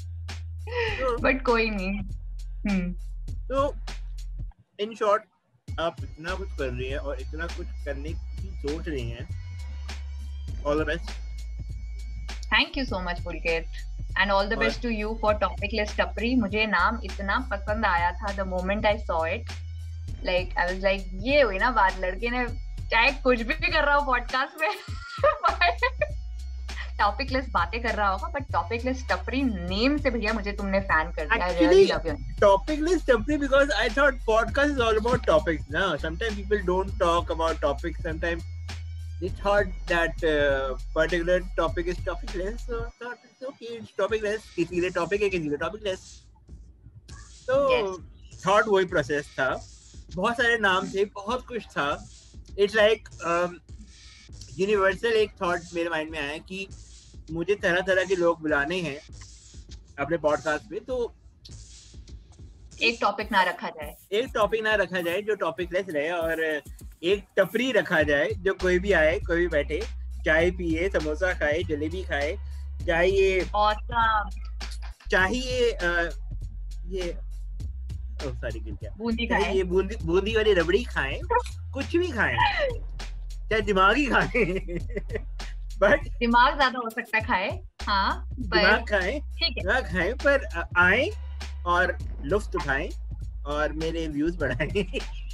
बट कोई नहीं। हम्म तो इन शॉर्ट, आप इतना कुछ कर रही हैं और इतना कुछ करने की सोच रही हैं. All the best. Thank you so much, Pulkit. And all the और- best to you for Topicless Tapri. मुझे नाम इतना पसंद आया था the moment I saw it. Like I was like, ये हुई ना बात, लड़के ने चाहे कुछ भी कर रहा हो पॉडकास्ट में टॉपिकलेस बातें कर रहा होगा, बट टॉपिकलेस टपरी नेम से भैया मुझे तुमने फैन कर दिया. I really love you. Topicless Tapri, because I thought podcast is all about topics. No, sometimes people don't talk about topics. Sometimes they thought that uh, particular topic is topicless. So I thought it's okay, it's topicless. किसी के लिए topic है, किसी के लिए topicless. तो Yes. thought वही process था. बहुत सारे नाम थे, बहुत कुछ था. It's like um, universal एक thought मेरे mind में आया कि मुझे तरह तरह के लोग बुलाने हैं अपने पॉडकास्ट पे, तो एक टॉपिक ना रखा जाए, एक टॉपिक ना रखा जाए जो टॉपिक लेस रहे, और एक टपरी रखा जाए जो कोई भी आए, कोई भी बैठे, चाय पिए, समोसा खाए, जलेबी खाए, चाहिए awesome. चाहिए आ, ये ओ सॉरी क्या बूंदी चाहिए खाए, ये बूंदी बूंदी वाली रबड़ी खाएं, कुछ भी खाएं, चाहे दिमागी खाएं बट दिमाग ज्यादा हो सकता है खाए, हाँ दिमाग पर खाएं, ठीक है. दिमाग खाएं, पर आ- आए और लुत्फ उठाएं और मेरे व्यूज बढ़ाएं,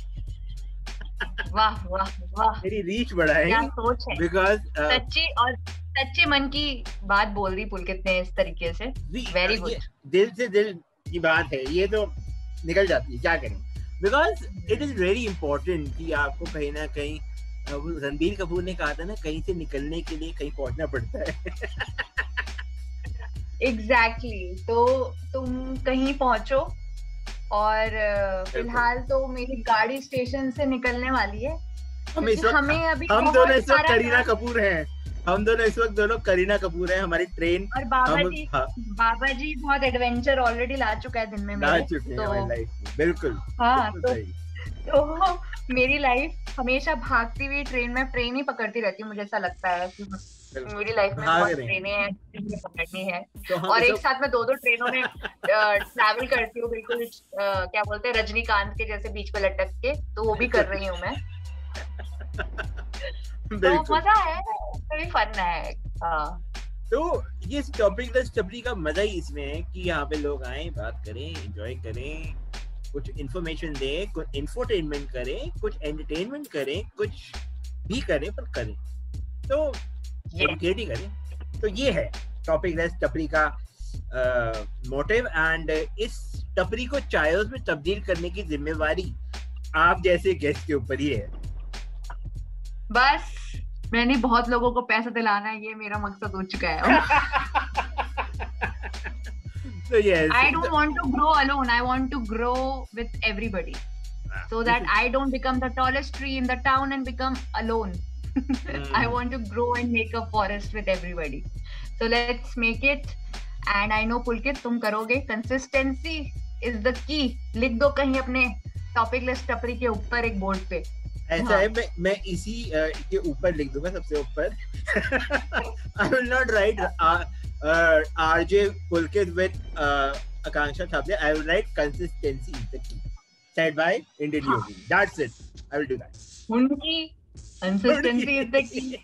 वाह वाह वाह, मेरी रीच क्या बढ़ाएं, सोच है. बिकॉज सच्ची और सच्चे मन की बात बोल रही पुलकित ने इस तरीके से. Very good. दिल से दिल की बात है, ये तो निकल जाती है, क्या करें, because it is very important कि आपको कहीं ना कहीं अ, वो रणबीर कपूर ने कहा था ना, कहीं से निकलने के लिए कहीं पहुंचना पड़ता है. Exactly exactly. तो तुम कहीं पहुंचो, और अ, फिलहाल तो मेरी गाड़ी स्टेशन से निकलने वाली है, हम इस क्योंकि वक्त हमें अभी हम बहुत दोनों इस वक्त सारा करीना काम- कपूर हैं, हम दोनों इस वक्त दोनों करीना कपूर हैं, हमारी ट्रेन और बाबा हम जी हाँ, बाबा जी बहुत एडवेंचर ऑलरेडी ला चुका है दिन में ला मेरे. चुके हैं तो- हमारी लाइफ में, बिल्कुल हाँ, बिल्कुल तो सही. तो मेरी लाइफ हमेशा भागती हुई ट्रेन में, ट्रेन ही पकड़ती रहती हूँ, मुझे ऐसा लगता है कि बिल्कुल. मेरी लाइफ में भाग बहुत रहे हैं. ट्रेनें हैं जिन्हें पकड़नी है, तो हम और इस एक वक्त- साथ में दो दो ट्रेनों में ट्रैवल करती हूँ, बिल्कुल अ, क्या बोलते हैं रजनीकांत के जैसे बीच पे लटक के, तो वो भी कर रही हूँ मैं. तो बिल्कुल. मजा है, काफी फन है. हाँ. तो ये टॉपिक लेस टपरी का मजा ही इसमें है कि यहाँ पे लोग आए, बात करें, एंजॉय करें, कुछ इन्फॉर्मेशन दें, कुछ इंफोटेनमेंट करें, कुछ एंटरटेनमेंट करें, कुछ भी करें, पर करें तो एजुकेट ही करें. तो ये है टॉपिक लेस टपरी का मोटिव, एंड इस टपरी को चायोस में तब्दील करने की जिम्मेवारी आप जैसे गेस्ट के ऊपर ही है. बस मैंने बहुत लोगों को पैसा दिलाना है, ये मेरा मकसद हो चुका है. So yes, I don't want to grow alone. I want to grow with everybody, so that I don't become the tallest tree in the town and become alone. I want to grow and make a forest with everybody. So let's make it. And I know Pulkit, तुम करोगे. Consistency is the key. लिख दो कहीं अपने टॉपिकलेस टपरी के ऊपर एक बोर्ड पे. ऐसा हाँ. है, मैं मैं इसी uh, के ऊपर लिख दूंगा, सबसे ऊपर. I will not write uh, uh, R J Pulkit with uh, Akanksha Thaplia. I will write consistency is the key. Said by Indian हाँ. Yogi. That's it. I will do that. उनकी consistency is the key.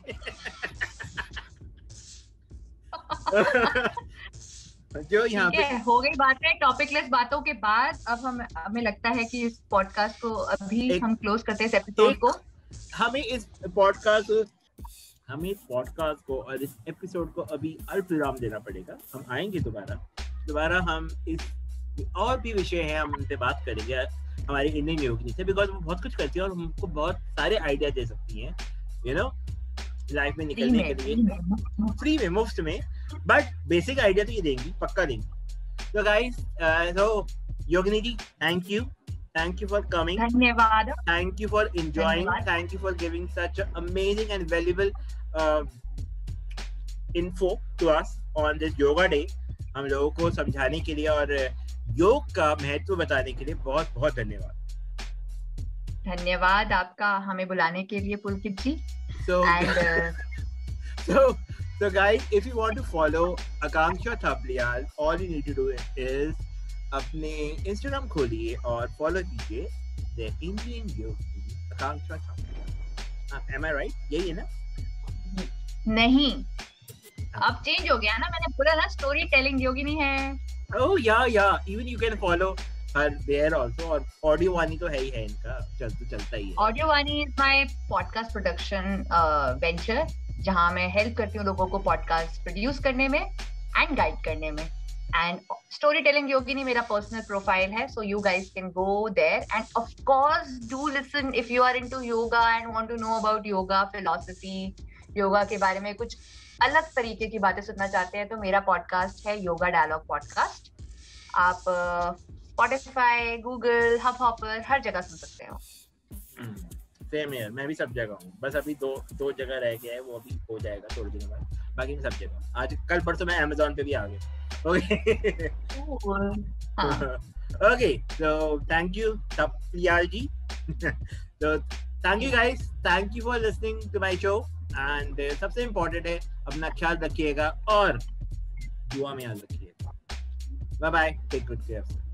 जो यहाँ ठीक पे है, हो गई बातें टॉपिकलेस बातों के बाद. अब हम हमें लगता है कि इस पॉडकास्ट को अभी एक- हम क्लोज करते हैं इस एपिसोड एक- को. हमें इस पॉडकास्ट हमें इस पॉडकास्ट को और इस एपिसोड को अभी अल्प विराम देना पड़ेगा. हम आएंगे दोबारा दोबारा हम इस और भी विषय है, हम उनसे बात करेंगे हमारी इंडियन योगिनी से, बिकॉज वो बहुत कुछ करती है और हमको बहुत सारे आइडिया दे सकती हैं, यू नो, लाइफ में फ्री निकलने में, के फ्री लिए, में. फ्री में, मुफ्त में, बट बेसिक आइडिया तो ये देंगी, पक्का देंगी. तो guys, so Yogini ji, thank you thank you for coming, धन्यवाद. thank you for enjoying, धन्यवाद. thank you for giving such a amazing and valuable uh, info to us on this yoga day. हम लोगों को समझाने के लिए और योग का महत्व बताने के लिए बहुत बहुत धन्यवाद. धन्यवाद आपका हमें बुलाने के लिए पुलकित जी. So And uh, so so guys, if you want to follow Akanksha Thaplia, all you need to do is अपने Instagram खोलिए और फॉलो कीजिए The Indian Yogi. Akanksha am I right? यही है ना? नहीं, अब चेंज हो गया ना, मैंने बोला ना स्टोरी टेलिंग योगिनी है. Oh yeah yeah, even you can follow her there also. और ऑडियो वानी तो है ही है इनका, चल तो चलता ही है. Audio Vaani is my podcast production venture, जहां मैं हेल्प करती हूँ लोगों को पॉडकास्ट प्रोड्यूस करने में एंड गाइड करने में. एंड स्टोरी टेलिंग योगिनी मेरा पर्सनल प्रोफाइल है, so you guys can go there and of course do listen if you are into yoga and want to know about yoga philosophy, yoga के बारे में कुछ अलग तरीके की बातें सुनना चाहते हैं तो मेरा पॉडकास्ट है योगा डायलॉग पॉडकास्ट. आप स्पॉटिफाई, गूगल, हब हॉपर हर जगह सुन सकते हो. सेम यार, मैं भी सब जगह हूँ, बस अभी दो दो जगह रह गया है, वो अभी हो जाएगा थोड़ी दिनों बाद, बाकी मैं सब जगह. आज कल परसों मैं Amazon पे भी आ गया. Okay okay, so thank you Tapliyal ji. तो thank you guys, thank you for listening to my show. And सबसे इम्पोर्टेंट है अपना ख्याल रखिएगा और दुआ में याद रखिएगा. Bye bye, take good care.